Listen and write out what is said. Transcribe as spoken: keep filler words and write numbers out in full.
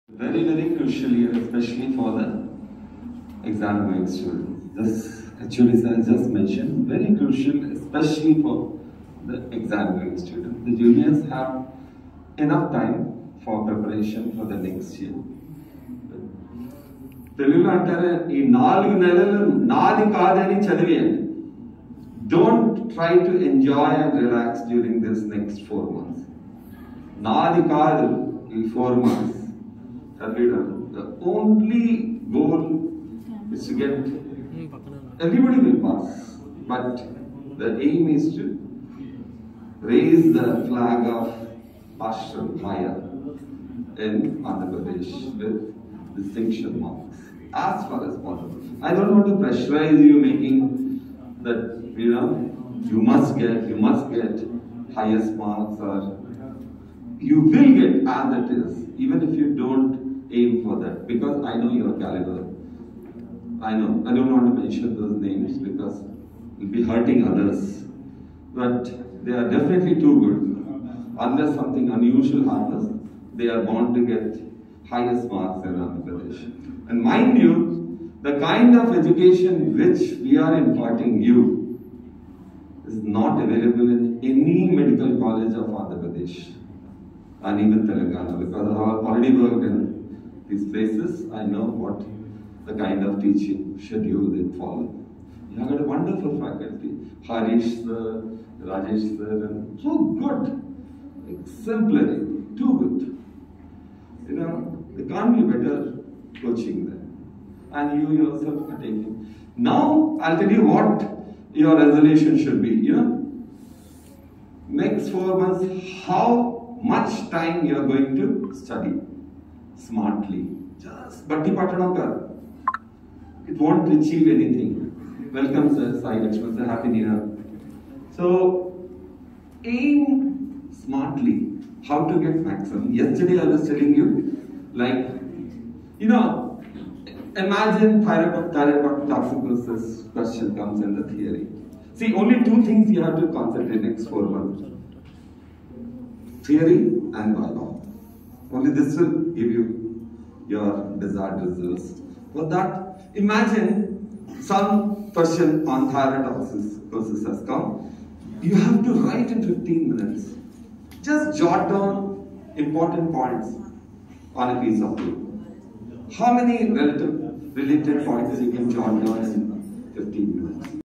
Very, very crucial year, especially for the exam going students. This actually, as I just mentioned, very crucial, especially for the exam going students. The juniors have enough time for preparation for the next year. తెలుగులో అంటారు ఈ నాలుగు నెలలు నాది కాదని చదివేయండి. Don't try to enjoy and relax during this next four months. నాది కాదు ఈ four months. The only goal is to get, everybody will pass, but the aim is to raise the flag of Asram higher in Andhra Pradesh with distinction marks as far as possible. I don't want to pressurize you making that, you know, you must get, you must get highest marks, or you will get as it is, even if you don't aim for that, because I know your caliber. I know, I don't want to mention those names because it will be hurting others, but they are definitely too good. Unless something unusual happens, they are bound to get highest marks in Andhra Pradesh. And mind you, the kind of education which we are imparting you is not available in any medical college of Andhra Pradesh and even Telangana, because I have already worked in these places. I know what the kind of teaching schedule they follow. You have got a wonderful faculty, Harish sir, Rajesh sir, and so good, exemplary, too good. You know, there can't be better coaching there. And you yourself are taking. Now, I'll tell you what your resolution should be. You know, next four months, how much time you are going to study smartly. Just batti pattanaka. It won't achieve anything. Welcome, sir. Sai Lakshman sir. Happy New Year. So, aim smartly. How to get maximum. Yesterday I was telling you, like, you know, imagine thyrotoxicosis question comes in the theory. See, only two things you have to concentrate next four months. Theory and biology. Only this will give you your desired results. For that, imagine some question on thyrotoxicosis has come. You have to write in fifteen minutes. Just jot down important points on a piece of paper. How many relative, related points you can jot down in fifteen minutes?